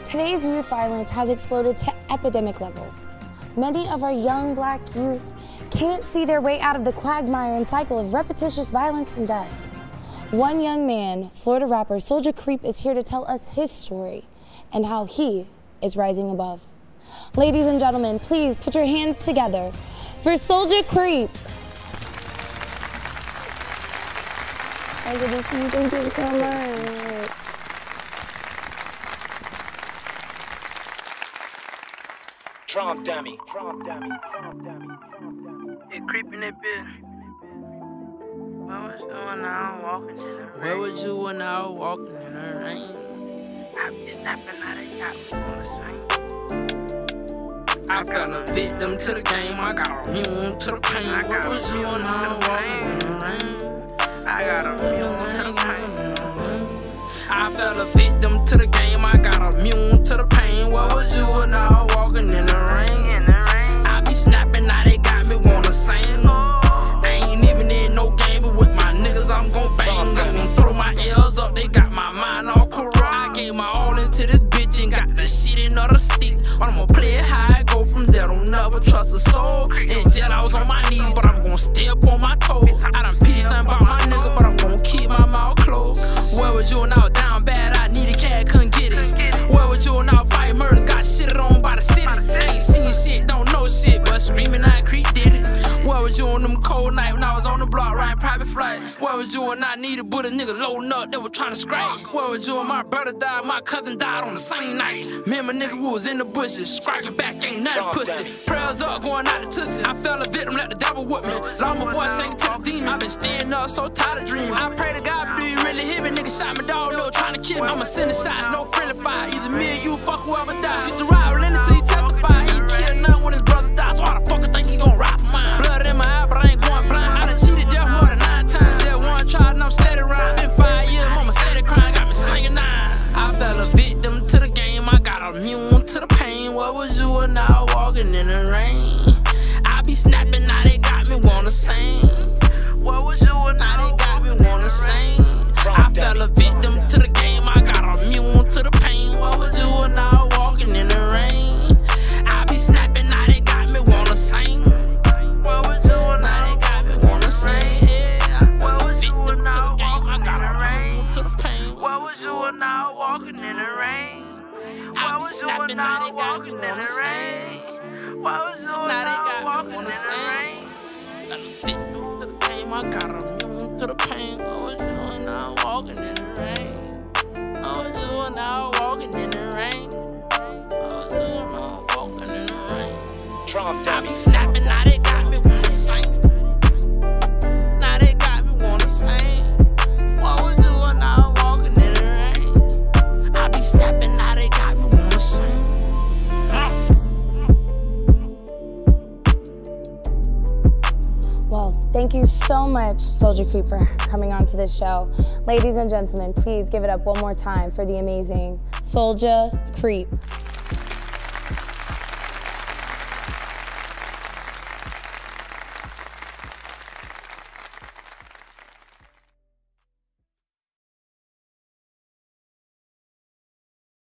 Today's youth violence has exploded to epidemic levels. Many of our young black youth can't see their way out of the quagmire and cycle of repetitious violence and death. One young man, Florida rapper Soulja Creep, is here to tell us his story and how he is rising above. Ladies and gentlemen, please put your hands together for Soulja Creep. Thank you so much. Trump dummy. It creeping that bit. Where was you when I was walking in the rain? Where was you when I was walking in the rain? I be snapping out of got me on the same. I fell a victim to the game. I got immune to the pain. Where was you when I was walking in the rain? I got immune to the pain. I fell a victim to the game. I got immune to the pain. Where was you when I was walking in the rain? I be snapping, now they got me wanna sing. I ain't even in no game, but with my niggas I'm gon' bang. I'm gon' throw my L's up, they got my mind all corrupt. I gave my all into this bitch and got the shit in the stick. But I'ma play it high, go from there, don't never trust a soul. In jail I was on my knees, but I'm gon' stay up on my toes. I done peace something about my nigga, but I'm gon' keep my mouth closed. Where was you when I was down bad? I needed cash, couldn't get it. Where was you when I was fighting murders? Got shitted on by the city. I ain't seen shit, don't know shit, but screaming I Creep did it. Where was you on them cold nights when I was on the block riding private flight? Where was you when I needed but a nigga loading up, they were trying to scratch? Where was you when my brother died, my cousin died on the same night? Me and my nigga was in the bushes, striking back, ain't nothing pussy. Prayers up, going out the tussie. I fell a victim, let the devil whip me. Lost my voice, sang to the demon. I been staying up, so tired of dreaming. I pray to God, but do you really hit me? Nigga shot my dog, no trying to kill me. I'ma send a shot, no friendly fire. Either me or you, fuck whoever die. Used to ride with until he testify. He ain't kill nothing when his brother died, so how the fuck I think he gon' ride for mine? Blood in my eye, but I ain't going blind. I done cheated death more than 9 times. Just one tried and I'm steady round. Been 5 years, mama steady crying, got me slinging 9. I fell a victim to the game, I got immune to the pain. Where was you when I was walking in the rain? I be snapping, now they got me wanna sing. Where was you when now they got me wanna sing? I fell a victim to the game, I got immune to the pain. Where was you when I was walking in the rain? I be snapping, now they got me wanna sing. Where was you when now they got me wanna sing? Yeah, I fell a victim to the game, I got immune to the pain. Where was you when I was walking in the rain? I be snapping, now they got me wanna sing. Now they got me wanna sing. Got a victim to the game, I got immune to the pain. What was you when I was walking in the rain? What was you when I was walking in the rain? What was you when I was walking in the rain? Trump I dummy. be snapping, now they got me wanna sing. Now they got me wanna sing. What was you when I was walking in the rain? I be snapping, now they got me wanna sing. Well, thank you so much, Soulja Creep, for coming on to this show. Ladies and gentlemen, please give it up one more time for the amazing Soulja Creep.